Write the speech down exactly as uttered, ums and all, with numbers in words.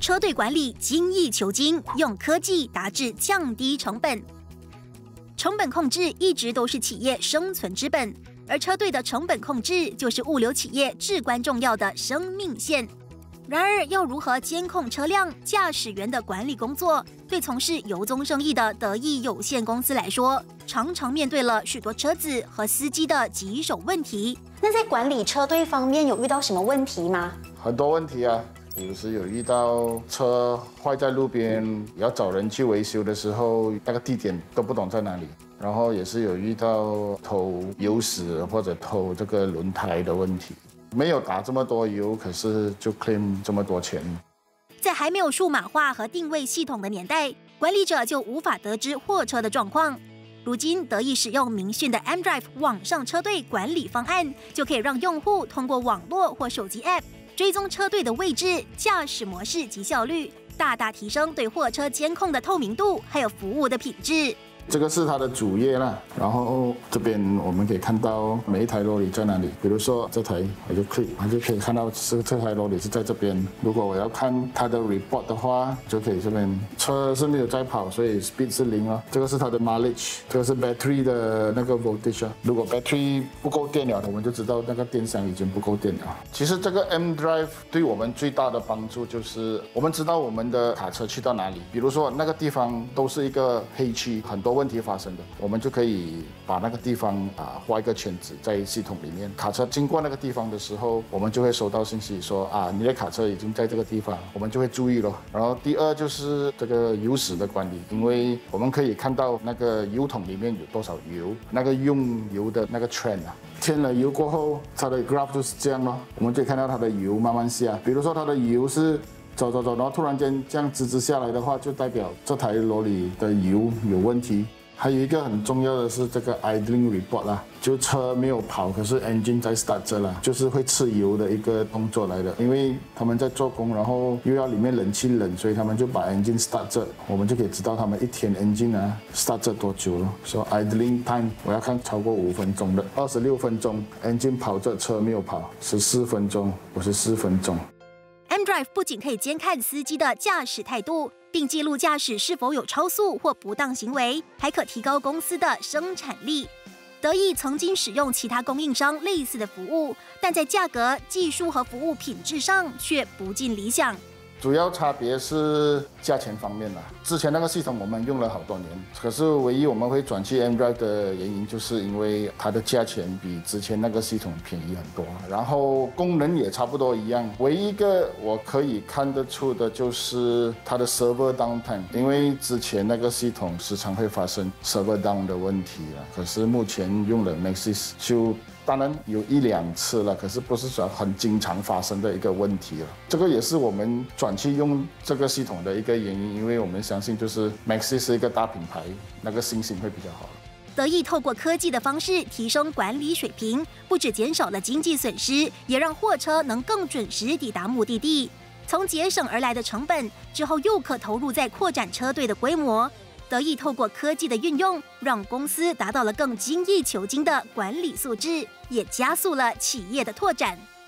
车队管理精益求精，用科技达至降低成本。成本控制一直都是企业生存之本，而车队的成本控制就是物流企业至关重要的生命线。然而，要如何监控车辆、驾驶员的管理工作，对从事油棕生意的德意有限公司来说，常常面对了许多车子和司机的棘手问题。 那在管理车队方面，有遇到什么问题吗？ 很多问题啊，有时有遇到车坏在路边，要找人去维修的时候，那个地点都不懂在哪里。然后也是有遇到偷油屎或者偷这个轮胎的问题。没有打这么多油，可是就 claim 这么多钱。 在还没有数码化和定位系统的年代，管理者就无法得知货车的状况。如今，德意使用明讯的 mDrive 网上车队管理方案，就可以让用户通过网络或手机 App 追踪车队的位置、驾驶模式及效率，大大提升对货车监控的透明度，还有服务的品质。 这个是它的主页啦，然后这边我们可以看到每一台罗里在哪里。比如说这台，我就 click， 我就可以看到是这台罗里是在这边。如果我要看它的 report 的话，就可以这边车是没有在跑，所以 speed 是零哦。这个是它的 mileage， 这个是 battery 的那个 voltage 啊。如果 battery 不够电了，我们就知道那个电箱已经不够电了。其实这个 mDrive 对我们最大的帮助就是我们知道我们的卡车去到哪里。比如说那个地方都是一个黑区，很多问题发生的，我们就可以把那个地方啊画一个圈子在系统里面。卡车经过那个地方的时候，我们就会收到信息说啊，你的卡车已经在这个地方，我们就会注意咯。然后第二就是这个油屎的管理，因为我们可以看到那个油桶里面有多少油，那个用油的那个 trend 啊。添了油过后，它的 graph 就是这样咯，我们就看到它的油慢慢下。比如说它的油是走走走，然后突然间这样直直下来的话，就代表这台罗里的油有问题。还有一个很重要的是这个 idling report 啦，就车没有跑，可是 engine 在 start 着啦，就是会吃油的一个动作来的。因为他们在做工，然后又要里面冷气冷，所以他们就把 engine start 着，我们就可以知道他们一天 engine 啊 start 着多久了。说 idling time 我要看超过五分钟的，二十六分钟 engine 跑着，车没有跑，十四分钟，五十四分钟。 mDrive 不仅可以监看司机的驾驶态度，并记录驾驶是否有超速或不当行为，还可提高公司的生产力。德意曾经使用其他供应商类似的服务，但在价格、技术和服务品质上却不尽理想。 主要差别是价钱方面啦。之前那个系统我们用了好多年，可是唯一我们会转去 mDrive 的原因，就是因为它的价钱比之前那个系统便宜很多，然后功能也差不多一样。唯一一个我可以看得出的就是它的 server downtime， 因为之前那个系统时常会发生 server down 的问题啊。可是目前用了 Maxis 就当然有一两次了，可是不是说很经常发生的一个问题了。这个也是我们转去用这个系统的一个原因，因为我们相信就是 Maxis 是一个大品牌，那个信心会比较好。 德意透过科技的方式提升管理水平，不只减少了经济损失，也让货车能更准时抵达目的地。从节省而来的成本之后，又可投入在扩展车队的规模。德意透过科技的运用，让公司达到了更精益求精的管理素质，也加速了企业的拓展。